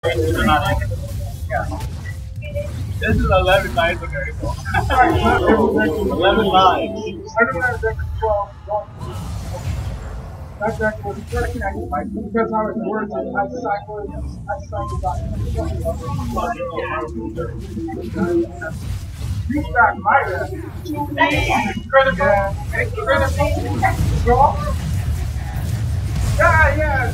This is 11 9 okay. 11 9. That deck was working at like because I was working, I cycled back. Reach back my deck. Critical. Critical. Draw. Yeah.